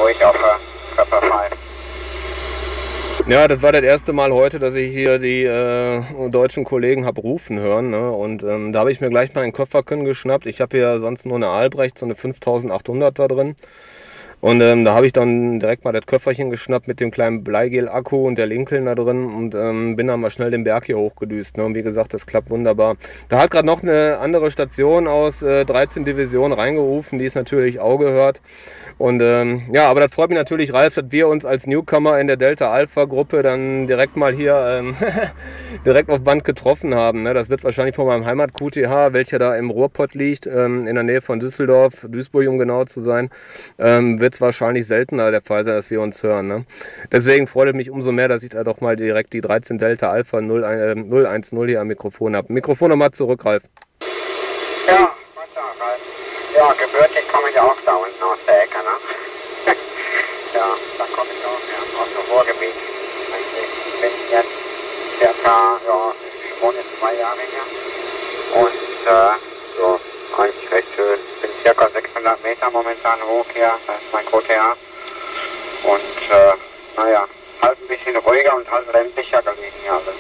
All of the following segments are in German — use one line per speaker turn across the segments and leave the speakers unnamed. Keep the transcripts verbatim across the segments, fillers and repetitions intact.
ruhig auf äh, Körper fünf.
Ja, das war das erste Mal heute, dass ich hier die äh, deutschen Kollegen habe rufen hören. Ne? Und ähm, da habe ich mir gleich mal einen Köpferchen geschnappt. Ich habe hier sonst nur eine Albrecht, so eine fünftausendachthunderter drin. Und ähm, da habe ich dann direkt mal das Köfferchen geschnappt mit dem kleinen Bleigel-Akku und der Lincoln da drin und ähm, bin dann mal schnell den Berg hier hochgedüst. Ne? Und wie gesagt, das klappt wunderbar. Da hat gerade noch eine andere Station aus äh, dreizehn Divisionen reingerufen, die es natürlich auch gehört. Und ähm, ja, aber das freut mich natürlich, Ralf, dass wir uns als Newcomer in der Delta-Alpha-Gruppe dann direkt mal hier ähm, direkt auf Band getroffen haben. Ne? Das wird wahrscheinlich von meinem Heimat-Q T H, welcher da im Ruhrpott liegt, ähm, in der Nähe von Düsseldorf, Duisburg um genau zu sein, ähm, wird es wahrscheinlich seltener der Fall sein, dass wir uns hören. Ne? Deswegen freut es mich umso mehr, dass ich da doch mal direkt die dreizehn Delta Alpha null eins null hier am Mikrofon habe. Mikrofon nochmal zurück, Ralf.
Ja, weiter, Ralf. Ja, gebürtig komme ich auch da unten aus der Ecke, ne? Ja, da komme ich auch, ja, aus dem Ruhrgebiet. Ich bin jetzt circa, ja, ich wohne jetzt zwei Jahre hier. Und, äh, so, eigentlich recht schön. Ich bin circa sechshundert Meter momentan hoch hier, das ist mein Q T H. Und, äh, naja, halt ein bisschen ruhiger und halt ländlicher gelegen hier alles.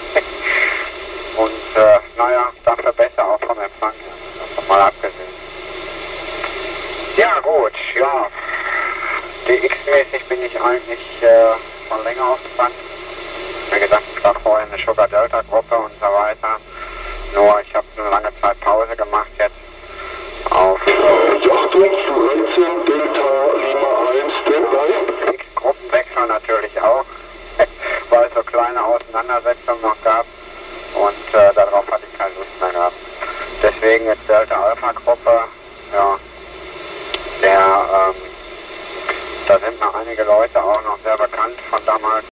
Und, äh, naja, dafür besser auch vom Empfang, davon mal abgesehen. Ja, gut, ja. D X-mäßig bin ich eigentlich äh, schon länger aufgespannt. Wie gesagt, ich war vorher in der Sugar Delta Gruppe und so weiter. Nur ich habe eine lange Zeit Pause gemacht jetzt auf
Achtung, dreizehn Delta Lima eins Standby.
Gruppenwechsel natürlich auch, weil es so kleine Auseinandersetzungen noch gab und äh, darauf hatte ich keine Lust mehr gehabt. Deswegen jetzt Delta Alpha Gruppe, ja, der, ähm, da sind noch einige Leute auch noch sehr bekannt von damals.